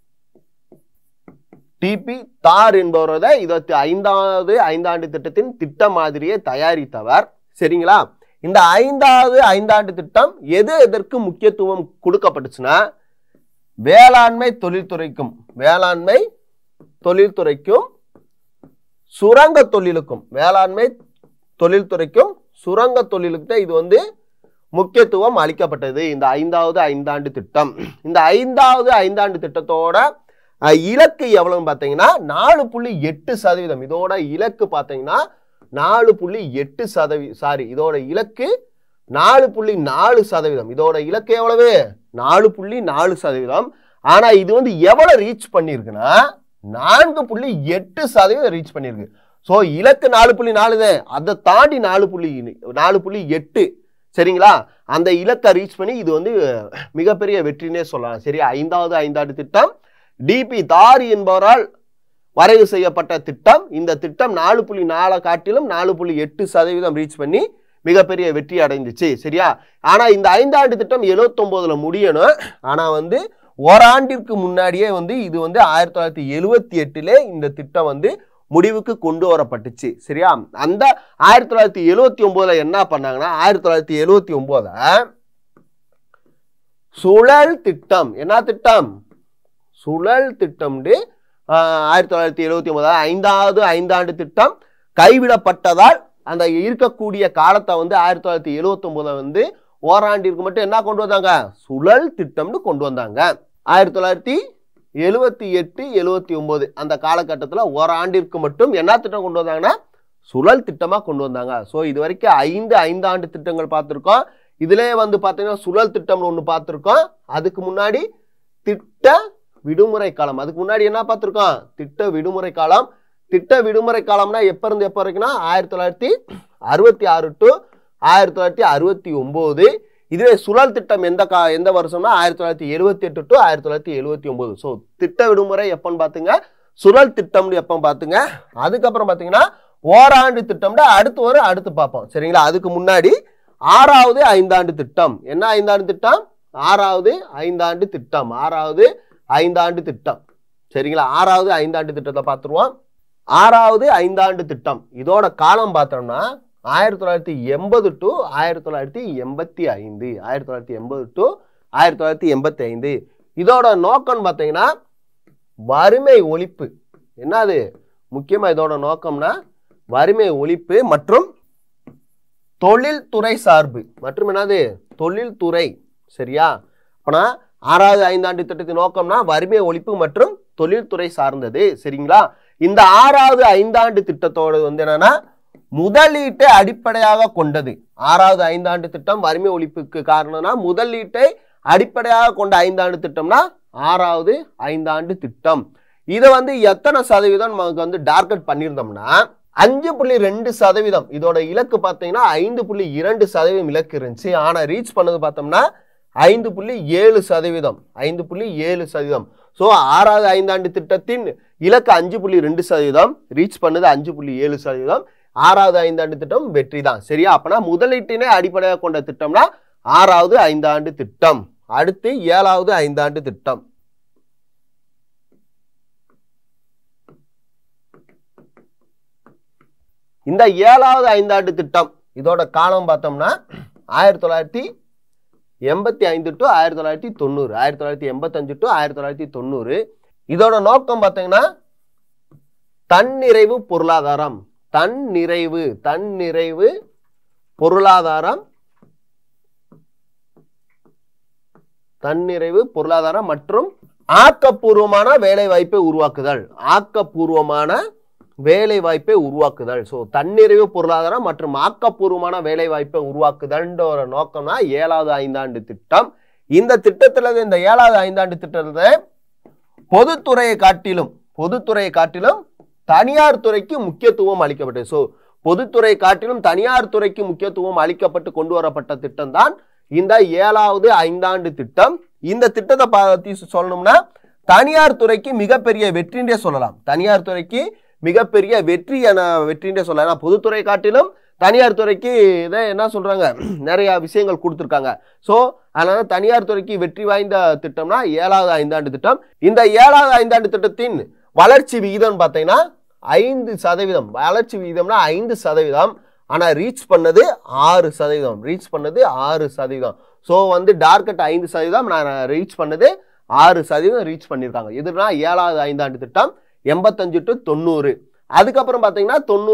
டிபி தார் என்பவர் தான் இருபத்தி ஐந்தாவது ஐந்தாண்டு திட்டத்தின் திட்ட மாதிரியை தயாரித்தவர். சரிங்களா? இந்த ஐந்தாவது ஐந்தாண்டு திட்டம் எது எதற்கு முக்கியத்துவம் கொடுக்கப்பட்டுச்சுன்னா வேளாண்மை தொழில்துறைக்கும் வேளாண்மை தொழில்துறைக்கும் சுரங்க தொழிலுக்கும் வேளாண்மை தொழில்துறைக்கும் சுரங்க தொழிலுக்கு இது வந்து முக்கியத்துவம் அளிக்கப்பட்டது இந்த ஐந்தாவது ஐந்தாண்டு திட்டம். இந்த ஐந்தாவது ஐந்தாண்டு திட்டத்தோட இலக்கு எவ்வளவுன்னு பார்த்தீங்கன்னா நாலு புள்ளி எட்டு சதவீதம். இதோட இலக்கு பார்த்தீங்கன்னா நாலு புள்ளி எட்டு சதவீதம் சாரி இதோட இலக்கு நாலு புள்ளி நாலு சதவீதம். இதோட இலக்கு எவ்வளவு? நாலு புள்ளி நாலு சதவீதம். ஆனா இது வந்து எவ்வளவு ரீச் பண்ணிருக்குன்னா நான்கு புள்ளி எட்டு சதவீதம் ரீச் பண்ணிருக்கு. சோ இலக்கு நாலு புள்ளி நாலு தான், அதை தாண்டி நாலு புள்ளி நாலு புள்ளி எட்டு சரிங்களா, அந்த இலக்கை ரீச் பண்ணி இது வந்து மிகப்பெரிய வெற்றினே சொல்லலாம். சரியா, ஐந்தாவது ஐந்தாண்டு திட்டம் டிபி தாரி என்பவரால் வரைவு செய்யப்பட்ட திட்டம். இந்த திட்டம் நாலு புள்ளி நாலு காட்டிலும் நாலு புள்ளி எட்டு சதவீதம் ரீச் பண்ணி மிகப்பெரிய வெற்றி அடைஞ்சிச்சு. சரியா, ஆனா இந்த ஐந்தாண்டு திட்டம் எழுபத்தி ஒன்பதுல முடியணும். ஆனா வந்து ஓராண்டிற்கு முன்னாடியே வந்து இது வந்து ஆயிரத்தி தொள்ளாயிரத்தி எழுபத்தி எட்டுல இந்த திட்டம் வந்து முடிவுக்கு கொண்டு வரப்பட்டுச்சு. சரியா, அந்த ஆயிரத்தி தொள்ளாயிரத்தி எழுபத்தி ஒன்பதுல என்ன பண்ணாங்கன்னா ஆயிரத்தி தொள்ளாயிரத்தி எழுபத்தி ஒன்பதுல சுழல் திட்டம், என்ன திட்டம்? சுழல் திட்டம். ஆயிரத்தி தொள்ளாயிரத்தி எழுபத்தி ஒன்பது ஐந்தாவது ஐந்தாண்டு திட்டம் கைவிடப்பட்டதால் அந்த இருக்கக்கூடிய காலத்தை வந்து ஆயிரத்தி தொள்ளாயிரத்தி எழுபத்தி ஒன்பதுல வந்து ஓராண்டிற்கு மட்டும் என்ன கொண்டு வந்தாங்க? சுழல் திட்டம்னு கொண்டு வந்தாங்க. ஆயிரத்தி தொள்ளாயிரத்தி எழுபத்தி எட்டு எழுபத்தி ஒன்பது அந்த காலகட்டத்தில் ஓராண்டிற்கு மட்டும் என்ன திட்டம் கொண்டு வந்தாங்கன்னா சுழல் திட்டமா கொண்டு வந்தாங்க. ஸோ இது வரைக்கும் ஐந்து ஐந்தாண்டு திட்டங்கள் பார்த்துருக்கோம். இதுலேயே வந்து பார்த்தீங்கன்னா சுழல் திட்டம்னு ஒன்று பார்த்துருக்கோம். அதுக்கு முன்னாடி திட்ட விடுமுறை காலம், அதுக்கு முன்னாடி என்ன பார்த்துருக்கோம்? திட்ட விடுமுறை காலம். திட்ட விடுமுறை காலம்னா எப்ப இருந்து எப்ப வரைக்கும்னா ஆயிரத்தி தொள்ளாயிரத்தி அறுபத்தி ஆறு டு ஆயிரத்தி தொள்ளாயிரத்தி அறுபத்தி ஒன்பது. இதுவே சுழல் திட்டம் எந்த கா எந்த வருஷம்னா ஆயிரத்தி தொள்ளாயிரத்தி எழுபத்தி எட்டு டு ஆயிரத்தி தொள்ளாயிரத்தி எழுபத்தி ஒன்பது. ஸோ திட்ட விடுமுறை எப்பன்னு பாத்துங்க, சுழல் திட்டம்னு எப்ப பாத்துங்க. அதுக்கப்புறம் பாத்தீங்கன்னா ஓராண்டு திட்டம்னா அடுத்து வரும், அடுத்து பார்ப்போம். சரிங்களா, அதுக்கு முன்னாடி ஆறாவது ஐந்தாண்டு திட்டம். என்ன ஐந்தாண்டு திட்டம்? ஆறாவது ஐந்தாண்டு திட்டம். ஆறாவது ஐந்தாண்டு திட்டம். சரிங்களா, ஆறாவது ஐந்தாண்டு திட்டத்தை பார்த்துருவோம். ஆறாவது ஐந்தாண்டு திட்டம் இதோட காலம் பார்த்தோம்னா ஆயிரத்தி தொள்ளாயிரத்தி எண்பது டு ஆயிரத்தி தொள்ளாயிரத்தி எண்பத்தி ஐந்து ஆயிரத்தி தொள்ளாயிரத்தி எண்பது டு ஆயிரத்தி தொள்ளாயிரத்தி எண்பத்தி ஐந்து. இதோட நோக்கம் பார்த்தீங்கன்னா வறுமை ஒழிப்பு. என்னது முக்கியமா இதோட நோக்கம்னா வறுமை ஒழிப்பு மற்றும் தொழில்துறை சார்பு மற்றும் என்னது தொழில்துறை. சரியா, அப்பனா ஆறாவது ஐந்தாண்டு திட்டத்தின் நோக்கம்னா வறுமை ஒழிப்பு மற்றும் தொழில்துறை சார்ந்தது. சரிங்களா, இந்த ஆறாவது ஐந்தாண்டு திட்டத்தோடு வந்து என்னன்னா முதலீட்டை அடிப்படையாக கொண்டது. ஆறாவது ஐந்தாண்டு திட்டம் வறுமை ஒழிப்புக்கு காரணம்னா முதலீட்டை அடிப்படையாக கொண்ட ஐந்தாண்டு திட்டம்னா ஆறாவது ஐந்தாண்டு திட்டம். இதை வந்து எத்தனை சதவீதம் நமக்கு வந்து டார்கெட் பண்ணியிருந்தோம்னா அஞ்சு புள்ளி ரெண்டு சதவீதம். இதோட இலக்கு பார்த்தீங்கன்னா ஐந்து புள்ளி இரண்டு சதவீதம் இலக்கு இருந்துச்சு. ஆனா ரீச் பண்ணது பார்த்தோம்னா ஐந்து புள்ளி ஏழு சதவீதம் ஐந்து புள்ளி ஏழு சதவீதம். ஸோ ஆறாவது ஐந்தாண்டு திட்டத்தின் இலக்கு அஞ்சு புள்ளி ரெண்டு சதவீதம், ரீச் பண்ணது அஞ்சு புள்ளி ஏழு சதவீதம். ஆறாவது ஐந்தாண்டு திட்டம் வெற்றி தான். சரியா, அப்பனா முதலீட்டினை அடிப்படையாக கொண்ட திட்டம்னா ஆறாவது ஐந்தாண்டு திட்டம். அடுத்து ஏழாவது ஐந்தாண்டு திட்டம். இந்த ஏழாவது ஐந்தாண்டு திட்டம் இதோட காலம் பார்த்தோம்னா ஆயிரத்தி தொள்ளாயிரத்தி எண்பத்தி ஐந்து டு ஆயிரத்தி தொள்ளாயிரத்தி தொண்ணூறு ஆயிரத்தி தொள்ளாயிரத்தி எண்பத்தி அஞ்சு டு ஆயிரத்தி தொள்ளாயிரத்தி தொண்ணூறு. இதோட நோக்கம் பார்த்தீங்கன்னா தன்னிறைவு பொருளாதாரம். தன்னிறைவு தன்னிறைவு பொருளாதாரம் தன்னிறைவு பொருளாதாரம் மற்றும் ஆக்கப்பூர்வமான வேலை வாய்ப்பை உருவாக்குதல். ஆக்கப்பூர்வமான வேலை வாய்ப்பை உருவாக்குதல். ஸோ தன்னிறைவு பொருளாதாரம் மற்றும் ஆக்கப்பூர்வமான வேலை வாய்ப்பை உருவாக்குதல்ன்ற ஒரு நோக்கம்னா ஏழாவது ஐந்தாண்டு திட்டம். இந்த திட்டத்துல இந்த ஏழாவது ஐந்தாண்டு திட்டத்தை பொதுத்துறையை காட்டிலும் பொதுத்துறையை காட்டிலும் தனியார் துறைக்கு முக்கியத்துவம் அளிக்கப்பட்டது. ஸோ பொதுத்துறை காட்டிலும் தனியார் துறைக்கு முக்கியத்துவம் அளிக்கப்பட்டு கொண்டு வரப்பட்ட திட்டம் தான் இந்த ஏழாவது ஐந்தாண்டு திட்டம். இந்த திட்டத்தை பத்தி சொல்லணும்னா தனியார் துறைக்கு மிகப்பெரிய வெற்றின்றே சொல்லலாம். தனியார் துறைக்கு மிகப்பெரிய வெற்றி என வெற்றின்றே சொல்லலாம். பொதுத்துறை காட்டிலும் தனியார் துறைக்கு இதை என்ன சொல்றாங்க, நிறைய விஷயங்கள் கொடுத்துருக்காங்க. ஸோ அதனால தனியார் துறைக்கு வெற்றி வாய்ந்த திட்டம்னா ஏழாவது ஐந்தாண்டு திட்டம். இந்த ஏழாவது ஐந்தாண்டு திட்டத்தின் வளர்ச்சி விகிதம் பார்த்தீங்கன்னா ஐந்து சதவீதம். வளர்ச்சி விகிதம்னா ஐந்து சதவீதம். ஆனா ரீச் பண்ணது ஆறு சதவீதம் ரீச் பண்ணது ஆறு சதவீதம். ஸோ வந்து டார்கெட் ஐந்து சதவீதம், நான் ரீச் பண்ணது ஆறு சதவீதம் ரீச் பண்ணியிருக்காங்க. இதுனா ஏழாவது ஐந்தாண்டு திட்டம் எண்பத்தஞ்சு டு தொண்ணூறு. அதுக்கப்புறம் பார்த்தீங்கன்னா தொண்ணூறு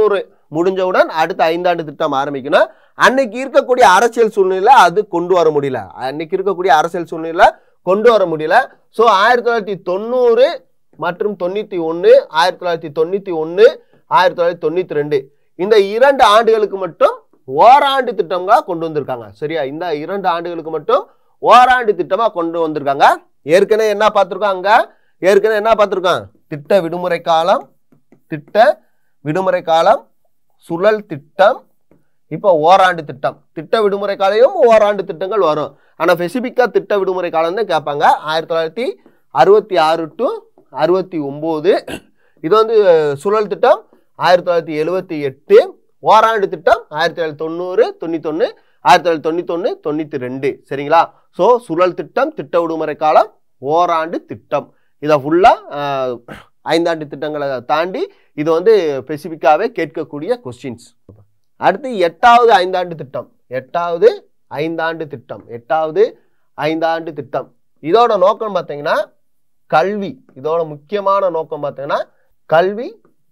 முடிஞ்சவுடன் அடுத்த ஐந்தாண்டு திட்டம் ஆரம்பிக்கணும். அன்னைக்கு இருக்கக்கூடிய அரசியல் சூழ்நிலை அது கொண்டு வர முடியல. அன்னைக்கு இருக்கக்கூடிய அரசியல் சூழ்நிலை கொண்டு வர முடியல. ஸோ ஆயிரத்தி தொள்ளாயிரத்தி தொண்ணூறு மற்றும் தொண்ணூத்தி ஒன்று ஆயிரத்தி தொள்ளாயிரத்தி தொண்ணூத்தி ஒன்று ஆயிரத்தி தொள்ளாயிரத்தி தொண்ணூத்தி ரெண்டு இந்த இரண்டு ஆண்டுகளுக்கு மட்டும் ஓராண்டு திட்டங்களா கொண்டு வந்திருக்காங்க. சரியா, இந்த இரண்டு ஆண்டுகளுக்கு மட்டும் ஓராண்டு திட்டமா கொண்டு வந்திருக்காங்க. ஏற்கனவே என்ன பார்த்திருக்கோம், அங்க ஏற்கனவே என்ன பார்த்திருக்கோம், திட்ட விடுமுறை காலம், திட்ட விடுமுறை காலம், சுழல் திட்டம், இப்போ ஓராண்டு திட்டம். திட்ட விடுமுறை காலையும் ஓராண்டு திட்டங்கள் வரும். ஆனா ஸ்பெசிபிக்கா திட்ட விடுமுறை காலம் தான் கேட்பாங்க. ஆயிரத்தி தொள்ளாயிரத்தி அறுபத்தி ஆறு டு அறுபத்தி ஒன்பது இது வந்து சுழல் திட்டம். ஆயிரத்தி தொள்ளாயிரத்தி எழுபத்தி எட்டு ஓராண்டு திட்டம். ஆயிரத்தி தொள்ளாயிரத்தி தொண்ணூறு தொண்ணூத்தி ஒன்னு ஆயிரத்தி தொள்ளாயிரத்தி தொண்ணூத்தி ஒன்னு தொண்ணூத்தி ரெண்டு சரிங்களா. ஸோ சுழல் திட்டம், திட்ட விடுமுறை காலம், ஓராண்டு திட்டம், இதை ஃபுல்லா ஐந்தாண்டு திட்டங்களை தாண்டி இது வந்து ஸ்பெசிபிக்காவே கேட்கக்கூடிய கொஸ்டின்ஸ். அடுத்து எட்டாவது ஐந்தாண்டு திட்டம். எட்டாவது ஐந்தாண்டு திட்டம் எட்டாவது ஐந்தாண்டு திட்டம் இதோட நோக்கம் பார்த்தீங்கன்னா கல்வி. இதோட முக்கியமான நோக்கம் பார்த்தீங்கன்னா கல்வி,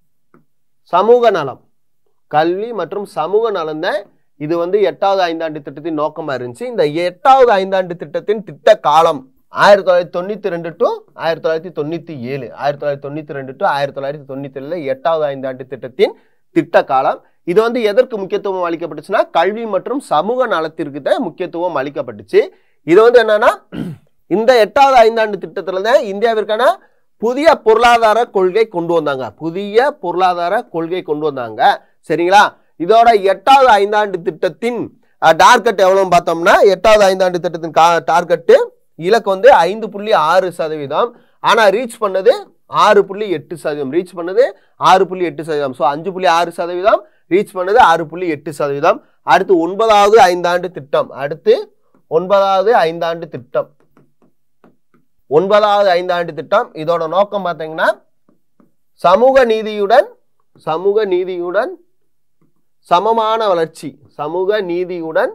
சமூக நலம். கல்வி மற்றும் சமூக நலம் தான் இது வந்து எட்டாவது ஐந்தாண்டு திட்டத்தின் நோக்கமா இருந்துச்சு. இந்த எட்டாவது ஐந்தாண்டு திட்டத்தின் திட்ட காலம் ஆயிரத்தி தொள்ளாயிரத்தி தொண்ணூத்தி ரெண்டு டு ஆயிரத்தி தொள்ளாயிரத்தி தொண்ணூத்தி ஏழு ஆயிரத்தி தொள்ளாயிரத்தி தொண்ணூத்தி ரெண்டு டு ஆயிரத்தி தொள்ளாயிரத்தி தொண்ணூத்தி ஏழுல எட்டாவது ஐந்தாண்டு திட்டத்தின் திட்ட காலம். இது வந்து எதற்கு முக்கியத்துவம் அளிக்கப்பட்டுச்சுன்னா கல்வி மற்றும் சமூக நலத்திற்கு தான் முக்கியத்துவம் அளிக்கப்பட்டுச்சு. இது வந்து என்னன்னா இந்த எட்டாவது ஐந்தாண்டு திட்டத்துல தான் இந்தியாவிற்கான புதிய பொருளாதார கொள்கை கொண்டு வந்தாங்க. புதிய பொருளாதார கொள்கை கொண்டு வந்தாங்க சரிங்களா. இதோட எட்டாவது ஐந்தாண்டு திட்டத்தின் டார்கெட் எவ்வளவுன்னு பார்த்தோம்னா, எட்டாவது ஐந்தாண்டு திட்டத்தின் டார்கெட் இலக்கு வந்து ஐந்து புள்ளி ஆறு சதவீதம். ஆனா ரீச் பண்ணது ஆறு புள்ளி எட்டு சதவீதம் ரீச் பண்ணது ஆறு புள்ளி எட்டு சதவீதம் ஸோ அஞ்சு புள்ளி ஆறு சதவீதம் ரீச் பண்ணது ஆறு புள்ளி எட்டு சதவீதம். அடுத்து ஒன்பதாவது ஐந்தாண்டு திட்டம். அடுத்து ஒன்பதாவது ஐந்தாண்டு திட்டம் ஒன்பதாவது ஐந்தாண்டு திட்டம் இதோட நோக்கம் பார்த்தீங்கன்னா சமூக நீதியுடன் சமூக நீதியுடன் சமமான வளர்ச்சி. சமூக நீதியுடன்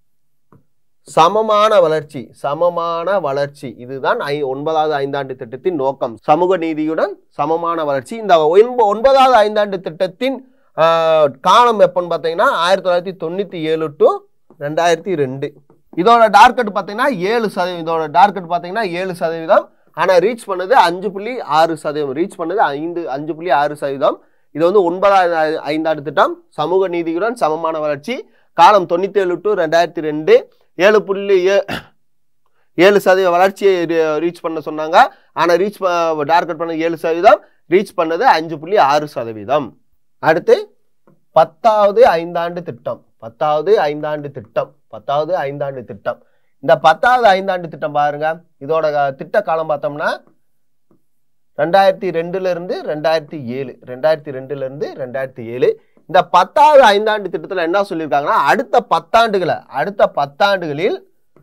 சமமான வளர்ச்சி சமமான வளர்ச்சி இதுதான் ஒன்பதாவது ஐந்தாண்டு திட்டத்தின் நோக்கம். சமூக நீதியுடன் சமமான வளர்ச்சி. இந்த ஒன்பதாவது ஐந்தாண்டு திட்டத்தின் காலம் எப்பன்னு பார்த்தீங்கன்னா ஆயிரத்தி தொள்ளாயிரத்தி தொண்ணூத்தி ஏழு டு ரெண்டாயிரத்தி ரெண்டு இதோட டார்கெட் பார்த்தீங்கன்னா ஏழு சதவீதம் இதோட டார்கெட் பார்த்தீங்கன்னா ஏழு சதவீதம் ஆனா ரீச் பண்ணது அஞ்சு புள்ளி ஆறு சதவீதம் ரீச் பண்ணது ஐந்து அஞ்சு புள்ளி ஆறு சதவீதம். இது வந்து ஒன்பதாவது ஐந்தாண்டு திட்டம். சமூக நீதியுடன் சமமான வளர்ச்சி. காலம் தொண்ணூத்தி ஏழு டு ரெண்டாயிரத்தி ரெண்டு ஏழு புள்ளி ஏழு சதவீத வளர்ச்சியை ரீச் பண்ண சொன்னாங்க. ஆனா ரீச் டார்கெட் பண்ணது ஏழு சதவீதம் ரீச் பண்ணது அஞ்சு புள்ளி ஆறு சதவீதம். அடுத்து பத்தாவது ஐந்தாண்டு திட்டம். பத்தாவது ஐந்தாண்டு திட்டம் பத்தாவது ஐந்தாண்டு திட்டம் இந்த பத்தாவது ஐந்தாண்டு திட்டம் பாருங்க. இதோட திட்ட காலம் பார்த்தோம்னா ரெண்டாயிரத்தி ரெண்டுல இருந்து ரெண்டாயிரத்தி ஏழு ரெண்டாயிரத்தி ரெண்டுல இருந்து ரெண்டாயிரத்தி ஏழு இந்த பத்தாவது ஐந்தாண்டு திட்டத்துல என்ன சொல்லியிருக்காங்கன்னா அடுத்த பத்தாண்டுகளை அடுத்த பத்தாண்டுகளில்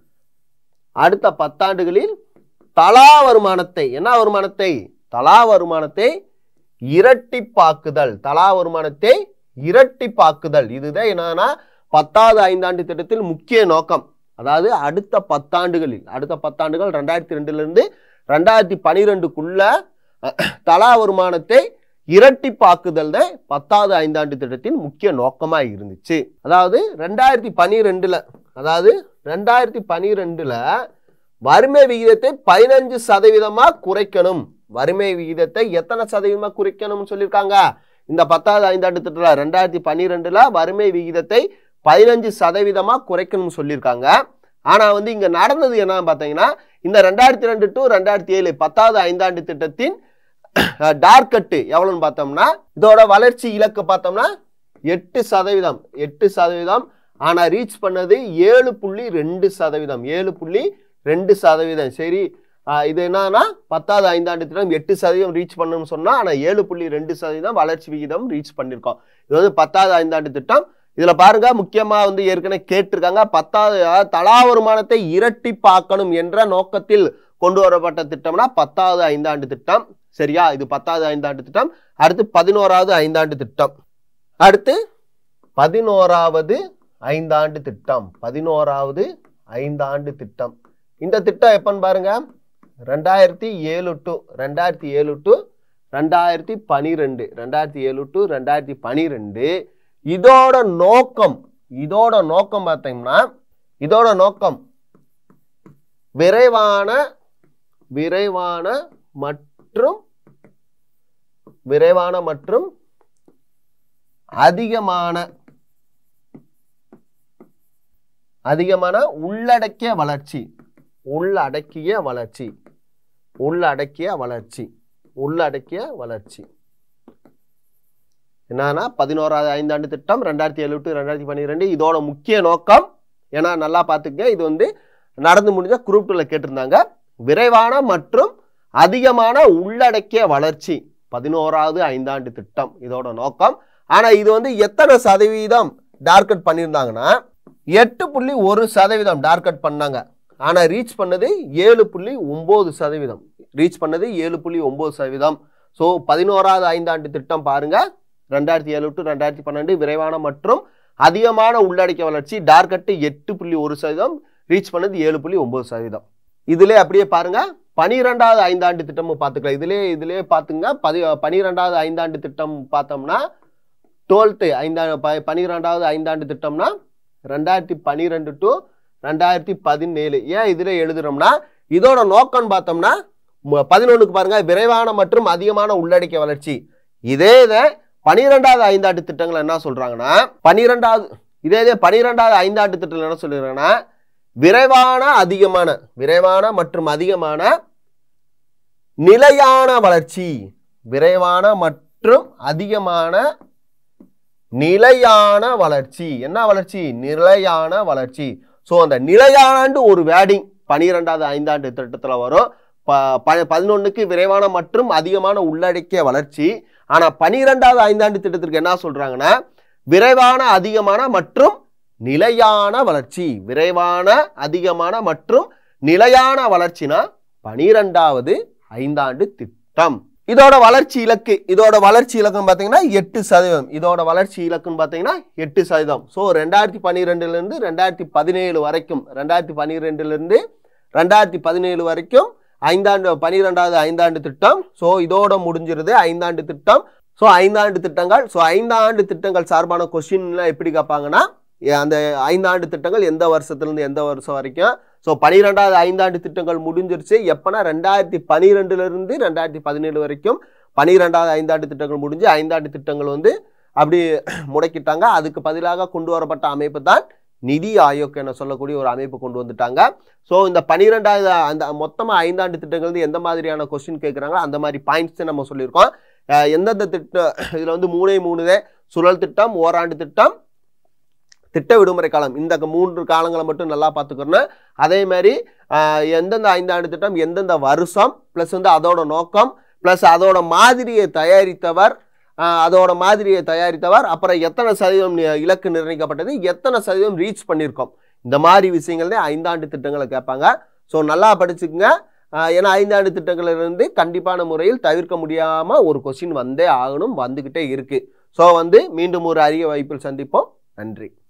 அடுத்த பத்தாண்டுகளில் தலா வருமானத்தை என்ன வருமானத்தை தலா வருமானத்தை இரட்டிப்பாக்குதல் தலா வருமானத்தை இரட்டிப்பாக்குதல் இதுதான் என்னன்னா பத்தாவது ஐந்தாண்டு திட்டத்தில் முக்கிய நோக்கம். அதாவது அடுத்த பத்தாண்டுகளில் அடுத்த பத்தாண்டுகள் ரெண்டாயிரத்தி ரெண்டுல இருந்து ரெண்டாயிரத்தி பனிரெண்டுக்குள்ள தலா வருமானத்தை இரட்டிப்பாக்குதல் தான் பத்தாவது ஐந்தாண்டு திட்டத்தின் முக்கிய நோக்கமா இருந்துச்சு. அதாவது ரெண்டாயிரத்தி பனிரெண்டுல அதாவது ரெண்டாயிரத்தி பனிரெண்டுல வறுமை விகிதத்தை பதினஞ்சு சதவீதமா குறைக்கணும். வறுமை விகிதத்தை எத்தனை சதவீதமா குறைக்கணும்னு சொல்லியிருக்காங்க இந்த பத்தாவது ஐந்தாண்டு திட்டத்துல. ரெண்டாயிரத்தி பனிரெண்டுல வறுமை விகிதத்தை பதினஞ்சு சதவீதமா குறைக்கணும்னு சொல்லியிருக்காங்க. ஆனா வந்து இங்க நடந்தது என்னன்னு பாத்தீங்கன்னா இந்த ரெண்டாயிரத்தி ரெண்டு டு ரெண்டாயிரத்தி ஏழு பத்தாவது ஐந்தாண்டு திட்டத்தின் டார்கெட் எவ்வளவுன்னு பார்த்தோம்னா இதோட வளர்ச்சி இலக்கு பார்த்தோம்னா எட்டு சதவீதம் எட்டு சதவீதம் ஆனா ரீச் பண்ணது ஏழு புள்ளி ரெண்டு சதவீதம் ஏழு புள்ளி ரெண்டு சதவீதம் சரி. இது என்னன்னா பத்தாவது ஐந்தாண்டு திட்டம் எட்டு சதவீதம் ரீச் பண்ணணும்னு சொன்னா ஆனா ஏழு புள்ளி ரெண்டு சதவீதம் வளர்ச்சி விகிதம் ரீச் பண்ணிருக்கோம். இது வந்து பத்தாவது ஐந்தாண்டு திட்டம். இதுல பாருங்க முக்கியமா வந்து ஏற்கனவே கேட்டிருக்காங்க பத்தாவது தலா வருமானத்தை இரட்டிப்பாக்கணும் என்ற நோக்கத்தில் கொண்டு வரப்பட்ட திட்டம்னா பத்தாவது ஐந்தாண்டு திட்டம் சரியா. இது பத்தாவது ஐந்தாண்டு திட்டம். அடுத்து பதினோராவது ஐந்தாண்டு திட்டம். அடுத்து பதினோராவது ஐந்தாண்டு திட்டம் பதினோராவது ஐந்தாண்டு திட்டம் இந்த திட்டம் எப்பன்னு பாருங்க ரெண்டாயிரத்தி ஏழு டு ரெண்டாயிரத்தி ஏழு டு ரெண்டாயிரத்தி பனிரெண்டு ரெண்டாயிரத்தி ஏழு டு ரெண்டாயிரத்தி பனிரெண்டு இதோட நோக்கம் இதோட நோக்கம் பார்த்தீங்கன்னா இதோட நோக்கம் விரைவான விரைவான மற்றும் விரைவான மற்றும் அதிகமான அதிகமான உள்ளடக்கிய வளர்ச்சி உள்ளடக்கிய வளர்ச்சி உள்ளடக்கிய வளர்ச்சி உள்ளடக்கிய வளர்ச்சி என்னன்னா பதினோராவது ஐந்தாண்டு திட்டம் ரெண்டாயிரத்தி ஏழு டு ரெண்டாயிரத்தி பன்னிரெண்டு இதோட முக்கிய நோக்கம். ஏன்னா நல்லா பார்த்துக்க, இது வந்து நடந்து முடிஞ்ச குரூப் டூல கேட்டிருந்தாங்க. விரைவான மற்றும் அதிகமான உள்ளடக்கிய வளர்ச்சி பதினோராவது ஐந்தாண்டு திட்டம் இதோட நோக்கம். ஆனா இது வந்து எத்தனை சதவீதம் டார்கெட் பண்ணியிருந்தாங்கன்னா எட்டு புள்ளி ஒரு சதவீதம் டார்கெட் பண்ணாங்க. ஆனா ரீச் பண்ணது ஏழு புள்ளி ஒன்பது சதவீதம் ரீச் பண்ணது ஏழு புள்ளி ஒன்பது சதவீதம். ஸோ பதினோராவது ஐந்தாண்டு திட்டம் பாருங்க, ரெண்டாயிரத்தி ஏழு டு ரெண்டாயிரத்தி பன்னெண்டு விரைவான மற்றும் அதிகமான உள்ளடக்கிய வளர்ச்சி டார்கெட் எட்டு புள்ளி ஒரு சதவீதம் ரீச் பண்ணது ஏழு புள்ளி ஒன்பது சதவீதம். இதுல அப்படியே பாருங்க பனிரெண்டாவது ஐந்தாண்டு திட்டமும் பார்த்துக்கலாம். இதுல இதுலயே பாத்துங்க பதி பனிரெண்டாவது ஐந்தாண்டு திட்டம் பார்த்தோம்னா டுவெல்த்து ஐந்தாண்டு பனிரெண்டாவது ஐந்தாண்டு திட்டம்னா ரெண்டாயிரத்தி பனிரெண்டு டு ரெண்டாயிரத்தி பதினேழு. ஏன் இதுல எழுதுறோம்னா இதோட நோக்கம் பார்த்தோம்னா பதினொன்னுக்கு பாருங்க விரைவான மற்றும் அதிகமான உள்ளடக்கிய வளர்ச்சி. இதே இதை பனிரெண்டாவது ஐந்தாண்டு திட்டங்கள் என்ன சொல்றாங்கன்னா பனிரெண்டாவது இதே இதே பனிரெண்டாவது ஐந்தாண்டு திட்டங்கள் என்ன சொல்றாங்கன்னா விரைவான அதிகமான விரைவான மற்றும் அதிகமான நிலையான வளர்ச்சி விரைவான மற்றும் அதிகமான நிலையான வளர்ச்சி. என்ன வளர்ச்சி? நிலையான வளர்ச்சி. சோ அந்த நிலையான ஒரு வேர்டிங் பனிரெண்டாவது ஐந்தாண்டு திட்டத்துல வரும். பதினொன்னுக்கு விரைவான மற்றும் அதிகமான உள்ளடக்கிய வளர்ச்சி. ஆனா பனிரெண்டாவது ஐந்தாண்டு திட்டத்திற்கு என்ன சொல்றாங்கன்னா விரைவான அதிகமான மற்றும் நிலையான வளர்ச்சி. விரைவான அதிகமான மற்றும் நிலையான வளர்ச்சினா பனிரெண்டாவது ஐந்தாண்டு திட்டம். இதோட வளர்ச்சி இலக்கு இதோட வளர்ச்சி இலக்குன்னு பாத்தீங்கன்னா எட்டு சதவீதம். இதோட வளர்ச்சி இலக்குன்னு பாத்தீங்கன்னா எட்டு சதவீதம். சோ ரெண்டாயிரத்தி பன்னிரெண்டுல இருந்து ரெண்டாயிரத்தி பதினேழு வரைக்கும் ரெண்டாயிரத்தி பன்னிரெண்டுல இருந்து ரெண்டாயிரத்தி பதினேழு வரைக்கும் ஐந்தாண்டு பனிரெண்டாவது ஐந்தாண்டு திட்டம். ஸோ இதோட முடிஞ்சிருது ஐந்தாண்டு திட்டம். ஸோ ஐந்தாண்டு திட்டங்கள் ஸோ ஐந்தாண்டு திட்டங்கள் சார்பான கொஸ்டின்லாம் எப்படி கேட்பாங்கன்னா அந்த ஐந்தாண்டு திட்டங்கள் எந்த வருஷத்துலேருந்து எந்த வருஷம் வரைக்கும். ஸோ பனிரெண்டாவது ஐந்தாண்டு திட்டங்கள் முடிஞ்சிருச்சு எப்போனா ரெண்டாயிரத்தி பனிரெண்டுல இருந்து ரெண்டாயிரத்தி பதினேழு வரைக்கும் பனிரெண்டாவது ஐந்தாண்டு திட்டங்கள் முடிஞ்சு ஐந்தாண்டு திட்டங்கள் வந்து அப்படி முடக்கிட்டாங்க. அதுக்கு பதிலாக கொண்டு வரப்பட்ட அமைப்பு தான் நிதி ஆயோக் என சொல்லக்கூடிய ஒரு அமைப்பு கொண்டு வந்துட்டாங்க. ஸோ இந்த பனிரெண்டாவது அந்த மொத்தமாக ஐந்தாண்டு திட்டங்கள் வந்து எந்த மாதிரியான கொஸ்டின் கேட்குறாங்களோ அந்த மாதிரி பாயிண்ட்ஸ் நம்ம சொல்லியிருக்கோம். எந்தெந்த திட்டம் இதில் வந்து மூணே மூணுதே சுழல் திட்டம், ஓராண்டு திட்டம், திட்ட விடுமுறை காலம், இந்த மூன்று காலங்களை மட்டும் நல்லா பார்த்துக்கணும். அதே மாதிரி எந்தெந்த ஐந்தாண்டு திட்டம் எந்தெந்த வருஷம் ப்ளஸ் வந்து அதோட நோக்கம் ப்ளஸ் அதோட மாதிரியை தயாரித்தவர் அதோட மாதிரியை தயாரித்தவர் அப்புறம் எத்தனை சதவீதம் இலக்கு நிர்ணயிக்கப்பட்டது, எத்தனை சதவீதம் ரீச் பண்ணியிருக்கோம், இந்த மாதிரி விஷயங்கள்தான் ஐந்தாண்டு திட்டங்களை கேட்பாங்க. ஸோ நல்லா படிச்சுக்குங்க. ஏன்னா ஐந்தாண்டு திட்டங்களிலிருந்து கண்டிப்பான முறையில் தவிர்க்க முடியாமல் ஒரு கொஸ்டின் வந்தே ஆகணும், வந்துக்கிட்டே இருக்கு. ஸோ வந்து மீண்டும் ஒரு அரிய வாய்ப்பில் சந்திப்போம். நன்றி.